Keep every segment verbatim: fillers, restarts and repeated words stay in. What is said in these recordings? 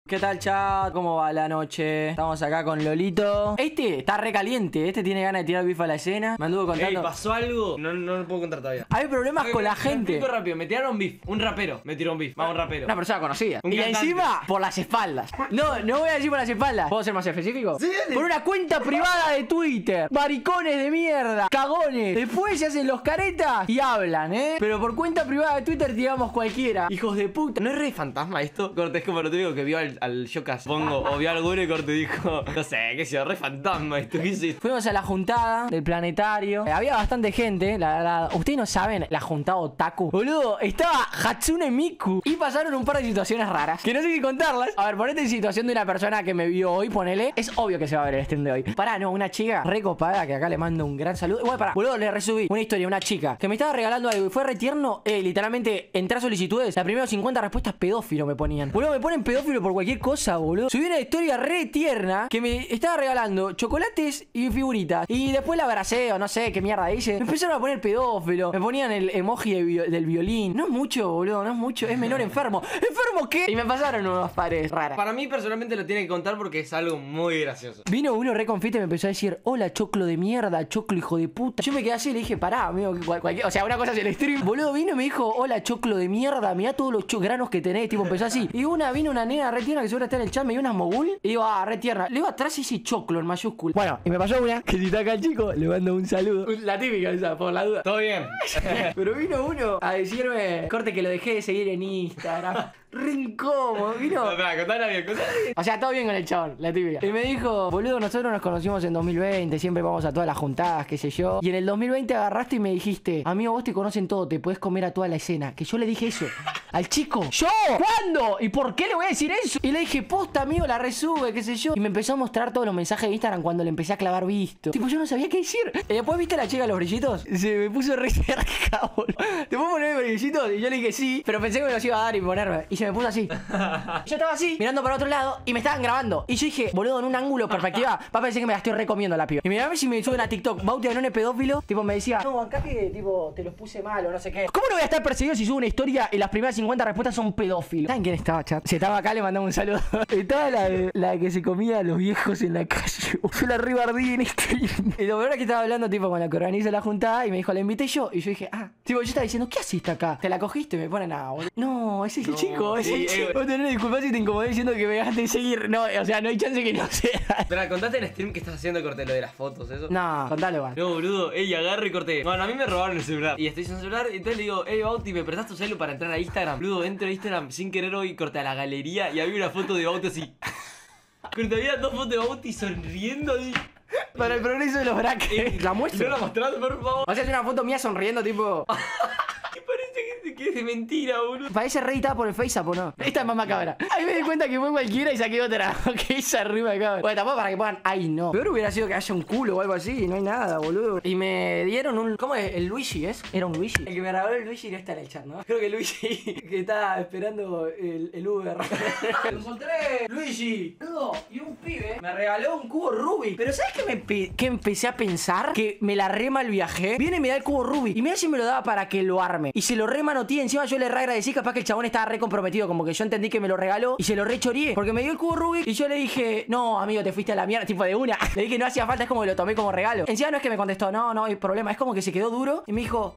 ¿Qué tal, chat? ¿Cómo va la noche? Estamos acá con Lolito. Este está re caliente. Este tiene ganas de tirar bife a la escena. Me anduvo contando. Ey, ¿pasó algo? No, no lo puedo contar todavía. Hay problemas Okay, con la me, gente. Me explico rápido. Me tiraron beef. Un rapero. Me tiró un beef. Vamos, un rapero. Una persona conocida. Un y cantante. encima, por las espaldas. No, no voy a decir por las espaldas. ¿Puedo ser más específico? Sí, dale. Por una cuenta privada de Twitter. Maricones de mierda. Cagones. Después se hacen los caretas y hablan, ¿eh? Pero por cuenta privada de Twitter tiramos cualquiera. Hijos de puta. ¿No es re fantasma esto? Corte, es como lo típico que vio al, al Yocas Pongo o vio al Gure y Corte dijo, no sé, qué sé yo, re fantasma esto, ¿qué es esto? Fuimos a la juntada del planetario. Eh, había bastante gente. La verdad, ustedes no saben la juntada otaku. Boludo, estaba Hatsune Miku. Y pasaron un par de situaciones raras que no sé qué contarlas. A ver, ponete en situación de una persona que me vio hoy, ponele. Es obvio que se va a ver el stream de hoy. Pará, no, una chica recopada que acá le mando un gran saludo. Bueno, pará, boludo, le resubí una historia, una chica que me estaba regalando algo y fue re tierno. Eh, literalmente, entré a solicitudes. La primera cincuenta respuestas pedófilo me ponían. Boludo, me ponen pedófilo por cualquier cosa, boludo. Subí una historia re tierna que me estaba regalando chocolates y figuritas. Y después la abracé o no sé qué mierda hice. Me empezaron a poner pedófilo. Me ponían el emoji de vi del violín. No es mucho, boludo, no es mucho. Es menor enfermo. ¿Enfermo qué? Y me pasaron unas paredes raras. Para mí personalmente lo tiene que contar porque es algo muy gracioso. Vino uno re confite y me empezó a decir: hola, choclo de mierda, choclo hijo de puta. Yo me quedé así y le dije: pará, amigo, cual, cualquier, o sea, una cosa es el stream. Boludo, vino y me dijo: hola, choclo de mierda, mirá todos los granos que tenés. Tipo, empezó así. Y una vino una nena re tierna que seguro está en el chat, me dio unas mogul. Y digo: ah, re tierna. Le digo atrás ese choclo en mayúscula. Bueno, y me pasó una que si está acá el chico, le mando un saludo. La típica esa, por la duda. Todo bien. Pero vino uno a decirme: corte, que lo dejé de seguir en Instagram. Re incómodo, vino. No, espera, contala bien, contala bien. O sea, todo bien con el chabón, la típica. Y me dijo: boludo, nosotros nos conocimos en dos mil veinte, siempre vamos a todas las juntadas, qué sé yo. Y en el dos mil veinte agarraste y me dijiste: amigo, vos te conocen todo, te podés comer a toda la escena. Que yo le dije eso al chico. ¿Yo? ¿Cuándo? ¿Y por qué le voy a decir eso? Y le dije: posta, amigo, la resube, qué sé yo. Y me empezó a mostrar todos los mensajes de Instagram cuando le empecé a clavar visto. Tipo, yo no sabía qué decir. Y después, ¿viste a la chica de los brillitos? Se me puso re cerca, boludo. ¿Te puedo poner brillitos? Y yo le dije sí, pero pensé que me los iba a dar y ponerme. Y se me puso así. Yo estaba así, mirando para otro lado y me estaban grabando. Y yo dije, boludo, en un ángulo, perspectiva, va a parecer que me la estoy recomiendo la piba. Y mirá a ver si me suben a TikTok: Bauti Anone pedófilo. Tipo, me decía: no, acá que tipo te los puse mal o no sé qué. ¿Cómo no voy a estar perseguido si subo una historia y las primeras cincuenta respuestas son pedófilos? ¿Saben quién estaba, chat? Si estaba acá, le mandamos un saludo. Estaba la, la que se comía a los viejos en la calle. Yo la rebardí en stream. Y lo peor es que estaba hablando tipo con la que organiza la juntada y me dijo: la invité yo. Y yo dije: ah. Tipo, yo estaba diciendo: ¿qué hiciste acá? ¿Te la cogiste? Y me ponen a boludo. No, ese es el No, chico, ese sí, es el eh, chico. Vos tenés disculpas si te incomodé diciendo que me dejaste de seguir. No, o sea, no hay chance que no sea. Espera, contate en stream que estás haciendo, Corte, lo de las fotos, eso. No, contalo, man. No, boludo, ey, agarre y corté. Bueno, a mí me robaron el celular. Y estoy sin celular y entonces le digo: ey, Bauti, ¿me prestás tu celu para entrar a Instagram? Boludo, entro a Instagram sin querer hoy, corté a la galería y había una foto de Bauti así. Corté, había dos fotos de Bauti sonriendo así. Para el progreso de los brackets. La ¿No muestro. la mostrás, por favor? O sea, es una foto mía sonriendo, tipo. Que parece que, que es de mentira, boludo. Parece reeditada por el FaceApp, ¿o no? Esta es más macabra. Ahí me di cuenta que fue cualquiera y saqué otra. Que esa arriba de cámara. Bueno, tampoco para que pongan: ay, no. Peor hubiera sido que haya un culo o algo así. Y no hay nada, boludo. Y me dieron un. ¿Cómo es? El Luigi, ¿es? Era un Luigi. El que me regaló el Luigi no está en el chat, ¿no? Creo que Luigi, que está esperando el, el Uber. Lo encontré, Luigi. Boludo, y un pibe me regaló un cubo Rubik. Pero ¿sabes qué, me pe qué empecé a pensar? Que me la re mal viajé. Viene y me da el cubo Rubik. Y mira si me lo daba para que lo arme. Y se lo re manoteé. Encima yo le re agradecí. Capaz que el chabón estaba re comprometido. Como que yo entendí que me lo regaló. Y se lo re choreé. Porque me dio el cubo Rubik. Y yo le dije: no, amigo, te fuiste a la mierda. Tipo de una. Le dije que no hacía falta. Es como que lo tomé como regalo. Encima no es que me contestó: no, no hay problema. Es como que se quedó duro. Y me dijo: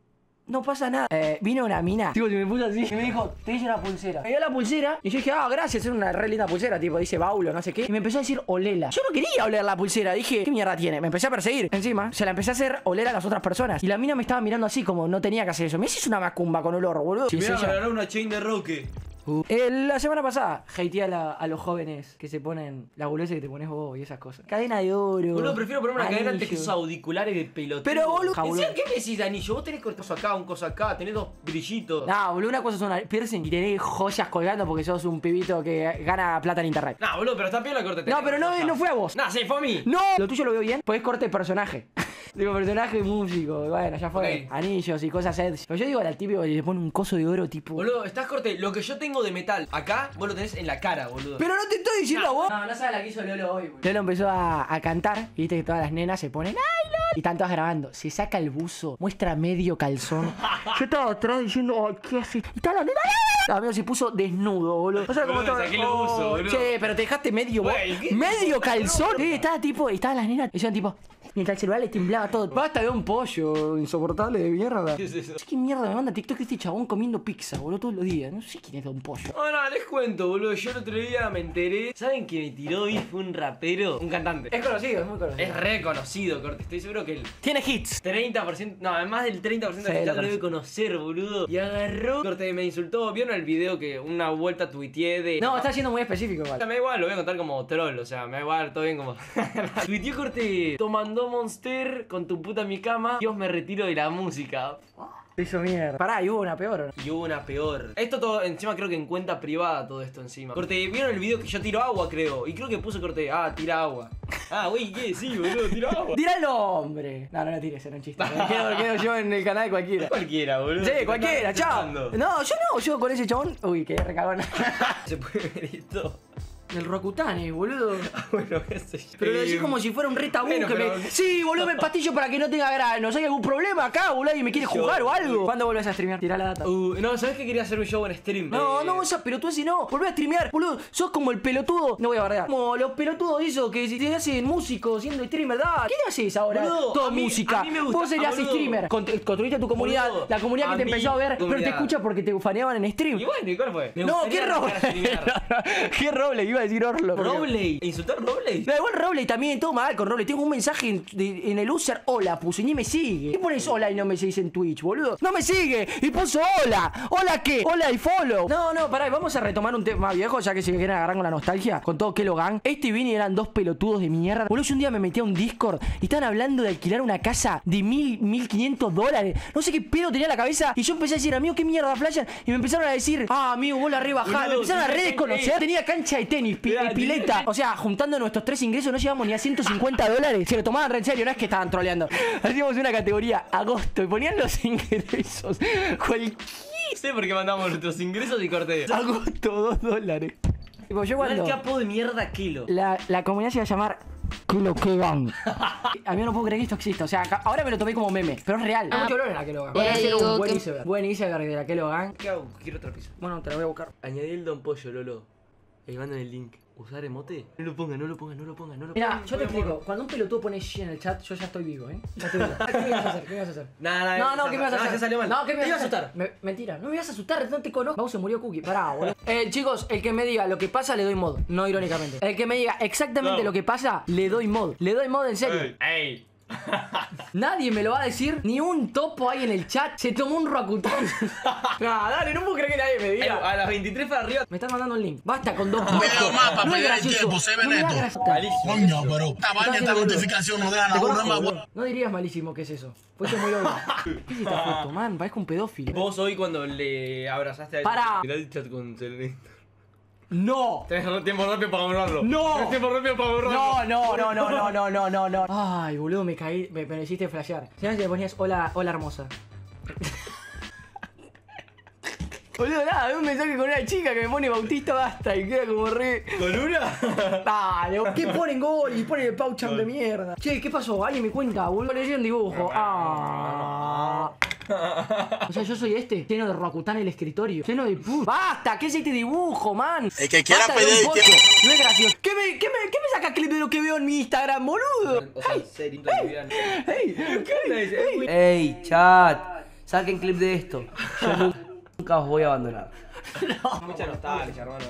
no pasa nada. Eh, vino una mina. Tipo, se me puso así. Y me dijo: te hice una pulsera. Me dio la pulsera. Y yo dije: ah, gracias. Es una re linda pulsera. Tipo, dice Baulo, no sé qué. Y me empezó a decir: olela. Yo no quería oler la pulsera. Dije: ¿qué mierda tiene? Me empecé a perseguir. Encima, se la empecé a hacer oler a las otras personas. Y la mina me estaba mirando así, como no tenía que hacer eso. Me dices una macumba con olor, boludo. Si Mira, es me ella. regaló una chain de Roque. Uh. Eh, la semana pasada hateé a, la, a los jóvenes que se ponen la boludez que te pones vos y esas cosas. Cadena de oro. Boludo, prefiero ponerme una cadena antes que anillo. esos auriculares de pelotudo. Pero, boludo, Encima, ¿qué me decís de anillo? Vos tenés un coso acá, un coso acá, tenés dos brillitos. No, boludo, una cosa es una piercing y tenés joyas colgando porque sos un pibito que gana plata en internet. No, boludo, pero está piola, Corte. No, pero no, no fue a vos. No, sí, fue a mí. No, lo tuyo lo veo bien. Pues corte personaje. Digo, personaje músico. Bueno, ya fue. Ok. Anillos y cosas así. Pero yo digo al típico que le pone un coso de oro tipo. Boludo, estás Corte. Lo que yo tengo de metal acá, vos lo tenés en la cara, boludo. Pero no te estoy diciendo a vos. No, no sabes la que hizo Lolo hoy, boludo. Lolo empezó a, a cantar. Y viste que todas las nenas se ponen: ¡ay, Lolo! Y están todas grabando. Se saca el buzo, muestra medio calzón. Yo estaba atrás diciendo, ay, ¿qué haces? Y está la nena. La amigo se puso desnudo, boludo. O sea, como Boludo, estaba. saqué el buzo, Oh, boludo. che, pero te dejaste medio. Güey, ¿qué? Medio calzón. Sí, estaba tipo. Y estaban las nenas. Decían tipo. Mientras el celular le temblaba todo. Basta de un pollo insoportable de mierda. ¿Qué es eso? ¿Qué mierda me manda TikTok este chabón comiendo pizza, boludo, todos los días? No sé quién es Don Pollo. Ahora les cuento, boludo. Yo el otro día me enteré. ¿Saben que me tiró y fue un rapero? Un cantante. Es conocido, es muy conocido. Es reconocido, corte. Estoy seguro que el Tiene hits. treinta por ciento, no, más del treinta por ciento Sí, de lo TikTok lo debe conoce. conocer, boludo. Y agarró, corte, me insultó. ¿Vieron el video que una vuelta tuiteé de. No, está siendo muy específico, O sea, igual. me da igual, lo voy a contar como troll, o sea, me da igual, todo bien como. Tuiteó corte, tomando Monster con tu puta en mi cama, Dios me retiro de la música. Hizo mierda. Pará, y hubo una peor, ¿o no? Y hubo una peor. Esto todo, encima creo que en cuenta privada todo esto encima. Corte, ¿vieron el video que yo tiro agua, creo? Y creo que puso corte, ah, tira agua. Ah, güey, ¿qué? Sí, boludo, tira agua. ¡Tira el nombre! No, no, no tires, era un chiste. Me quedo, quedo yo en el canal de cualquiera. Cualquiera, boludo. Sí, Te cualquiera, estás chao. respetando. No, yo no, yo con ese chabón. Uy, qué recagón. Se puede ver esto. El Rokutane, boludo. Bueno, qué sé yo. Pero lo decís Eh, como si fuera un re tabú bueno, que pero- me... Sí, boludo, me pastillo para que no tenga granos. ¿Hay algún problema acá, boludo? ¿Y me quiere Yo- jugar o algo? ¿Cuándo volvés a streamear? Tirá la data. Uh, no, ¿sabes que quería hacer un show en stream? No, Eh, no, esa pelotuda si no. Volvé a streamear, boludo. Sos como el pelotudo. No voy a bardear. Como los pelotudos esos que si te hacen músicos siendo streamer, ¿verdad? ¿Qué le haces ahora? Boludo, Todo a mí- música. a mí me gusta- Vos serías ah, boludo. streamer. Cont- construiste tu comunidad. Boludo, La comunidad que a te mí, empezó a ver, pero te comunidad. escucha porque te faneaban en stream. Y bueno, ¿y cuál fue? Me No, gustaría qué roble. arrancar a streamear. Qué roble, iba a decir Orlo. Robley. ¿Insultar Robley? Da igual Roble también, todo mal con Roble. Tengo un mensaje en, de- en el user hola puso y ni me sigue. ¿Qué pones hola y no me seguís en Twitch, boludo? No me sigue y puso hola. ¿Hola qué? Hola y follow. No, no, pará, vamos a retomar un tema viejo, ya que si me quieren agarrar con la nostalgia, con todo Kelo Gang. Este y Vini eran dos pelotudos de mierda. Boludo, yo un día me metí a un Discord y estaban hablando de alquilar una casa de mil, mil quinientos dólares. No sé qué pedo tenía en la cabeza. Y yo empecé a decir, amigo, qué mierda flashan. Y me empezaron a decir, ah, amigo, vos la rebajás. Me Boludo, empezaron a tenía re desconocer. cancha- Tenía cancha de tenis, pi- Mirá, y pileta. tenía- O sea, juntando nuestros tres ingresos no llegamos ni a ciento cincuenta dólares. Se lo tomaban re en serio, no es que estaban troleando. Hacíamos una categoría agosto y ponían los ingresos. Cualquier Sé por qué mandamos nuestros ingresos y corté. agosto, dos dólares. Tipo, yo ¿Cuál cuando. capo de mierda Kilo? La, la comunidad se iba a llamar Kilo Gang. A mí no puedo creer que esto exista. O sea, acá- ahora me lo tomé como meme, pero es real. Hay mucho olor en la Kilo Gang. Voy a Eh, hacer un digo buen que- iceberg. Buen iceberg de la Kilo Gang. ¿Qué hago? Quiero otro piso. Bueno, te lo voy a buscar. Añadí el Don Pollo, Lolo. Ahí mandan el link. ¿Usar emote? No lo ponga, no lo ponga, no lo ponga, no lo ponga. Mira, yo te explico. Cuando un pelotudo pone shit en el chat, yo ya estoy vivo, ¿eh? Ya estoy vivo. ¿Qué me ibas a hacer? ¿Qué me ibas a hacer? Nada, nada. No, no, ¿qué me vas a Ah, hacer? ya salió mal. No, ¿qué me Te vas iba a a asustar? asustar. Me- mentira, no me vas a asustar, no te conozco. Vamos, se murió Cookie. Pará, boludo. Eh, chicos, el que me diga lo que pasa, le doy mod. No irónicamente. El que me diga exactamente No. lo que pasa, le doy mod. Le doy mod en serio. Ey. Ey. Nadie me lo va a decir. Ni un topo ahí en el chat. Se tomó un Rakután. No, dale, no puedo creer que nadie me Ey, diga. a las veintitrés para arriba. Me están mandando un link. Basta con dos Un video más para No es perder el gracioso. tiempo, se ve No me da neto. gracia. Malísimo. Coño, pero esta vaina, esta boludo. notificación no deja Te la burra conozco, más boludo. buena. No dirías malísimo que es eso. Fuiste muy obvio. ¿Qué es esta foto, man? Parezco un pedófilo. Vos hoy cuando le abrazaste a Pará. Mirá el chat con Selene. ¡No! Tenés tiempo rápido para borrarlo. No. Tenés tiempo rápido para borrarlo. No, no, no, no, no, no, no, no, no. Ay, boludo, me caí, me, me hiciste flashear. Si no, si le ponías hola, hola hermosa. Boludo, nada, veo un mensaje con una chica que me pone Bautista basta y queda como re. ¿Con una? Dale, ¿qué ponen gol? Y ponen el paucham de mierda. Che, ¿qué pasó? Alguien me cuenta, boludo. Le un dibujo. Ah. O sea, yo soy este, lleno de Rakután en el escritorio. Lleno de pus. ¡Basta! ¿Qué es este dibujo, man? El que quiera Basta de pedir un tiempo. pocho. No es gracioso. ¿Qué me, qué, me, ¿Qué me saca clip de lo que veo en mi Instagram, boludo? O sea, serio, ¡Ey! ey. Ey, chat, saquen clip de esto. Yo nu- nunca os voy a abandonar. Mucha nostalgia, hermano.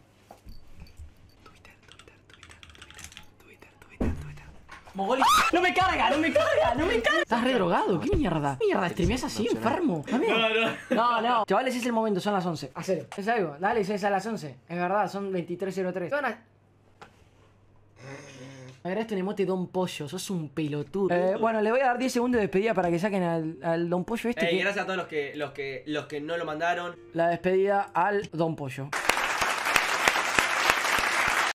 Mogoli. ¡No me carga! ¡No me carga! ¡No me carga! ¿Estás re drogado? ¿Qué mierda? ¿Qué mierda? ¿Streameas así, enfermo? Amigo. No, no. No, no. Chavales, es el momento, son las once. A serio. Es algo. Dale, es a las once. Es verdad, son veintitrés cero tres. ¿Qué van a...? Agregaste un emote Don Pollo, sos un pelotudo. Eh, bueno, le voy a dar diez segundos de despedida para que saquen al, al Don Pollo este. Ey, que- gracias a todos los que, los que, los que no lo mandaron. La despedida al Don Pollo.